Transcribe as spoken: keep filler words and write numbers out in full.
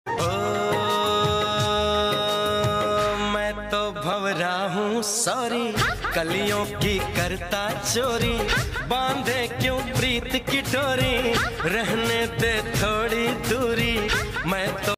ओ, मैं तो भंवरा हूँ सॉरी, कलियों की करता चोरी, बांधे क्यों प्रीत की डोरी, रहने दे थोड़ी दूरी, मैं तो